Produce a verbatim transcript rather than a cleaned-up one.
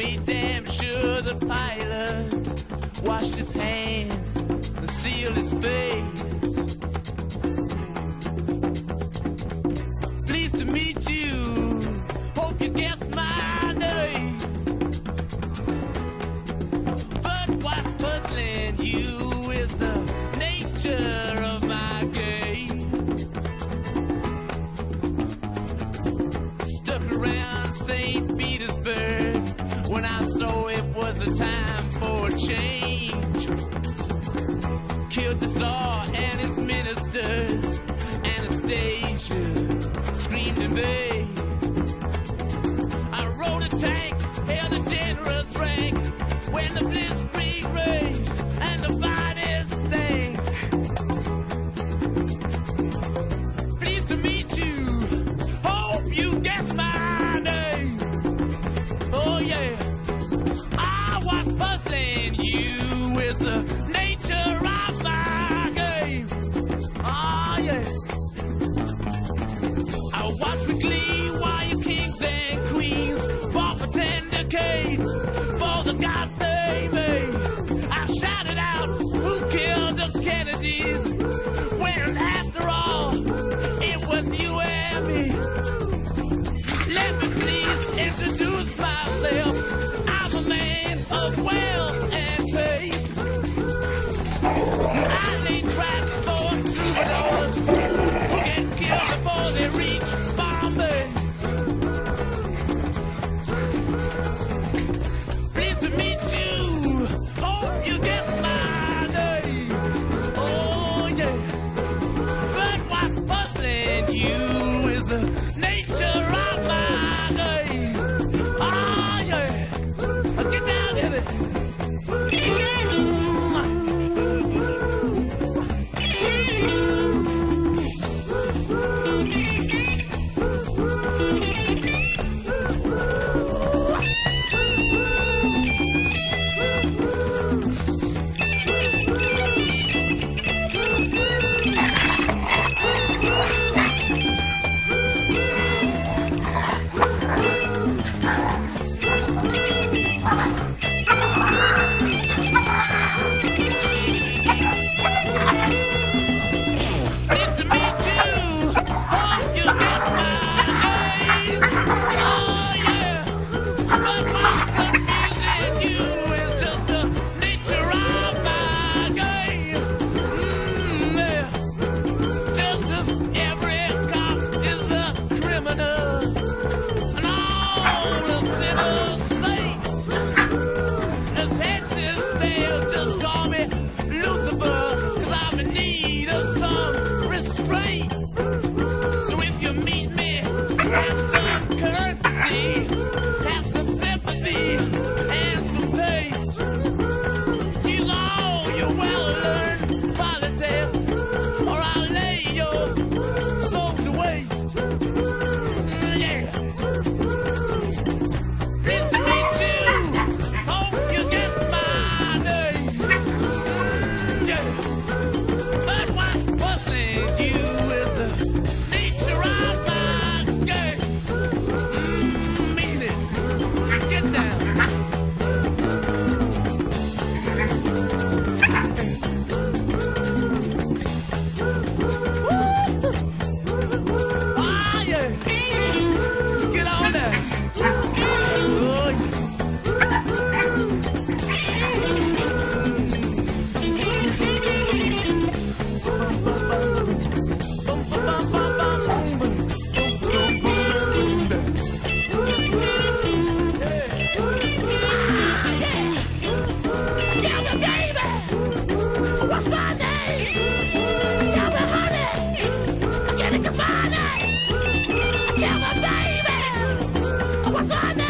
made damn sure the pilot washed his hands and sealed his face. Pleased to meet you, hope you guessed my name. But what's puzzling you is the nature of my game. Stuck around Saint Petersburg when I saw it was a time for a change. Killed the Tsar and his ministers. Anastasia screamed in vain. I rode a tank, held a generous rank when the blitzkrieg raged and the bodies stank. Pleased to meet you, hope you guess my name. Oh yeah, I was puzzling you with the nature of my game. Oh yeah, I watch with glee while you kings and queens fought for ten decades for the gods they made. I shouted out, who killed the Kennedys? When after all, it was you and me. Let me please introduce myself. I'm a man of wealth and taste. I lay traps for troubadours who get killed before they reach Bombay. Pleased to meet you, hope you get my name. Oh yeah, but what's puzzling you is the nature of my game. Oh yeah, get down in it. Pleased to meet you, hope you get my name. Oh yeah, but what's confusing you is just the nature of my game. Mm, yeah. Just as every cop is a criminal and all the sinners saints. As heads is tails, just call me Lucifer, 'cause I'm in need of some restraint. So if you meet me, have some courtesy, have some sympathy, and some taste. Use all your well-learned politics, or I'll lay your soul to waste. Mm, yeah. Pleased to meet you, hope you guess my name. Mm, yeah. But what's puzzling you is the nature of my game. Mm, mean it. Get down. Ah, yeah. Get on there. Oh, Tell me, baby, what's my name? Tell me, honey, I can't think of my name. Tell me, baby, what's my name?